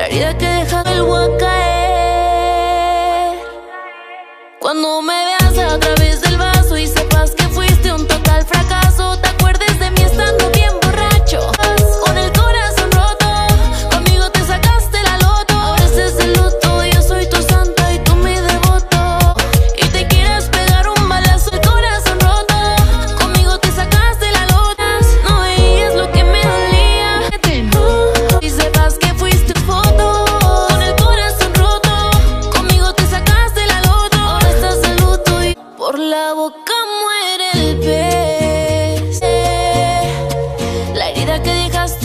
La herida que deja vuelvo a caer. Cuando me veas a través del vaso y sepas que fuiste un total fracaso, te acuerdes de mí estando bien borracho, con el corazón roto. Conmigo te sacaste la loto, ahora ese es el luto. Yo soy tu santa y tú mi devoto. Y te quieres pegar un balazo, el corazón roto. Conmigo te sacaste la loto. No veías lo que me dolía. Y sepas que fuiste tu foto, con el corazón roto. Conmigo te sacaste la loto, ahora estás de luto y por la boca muere el pez. La herida que dejaste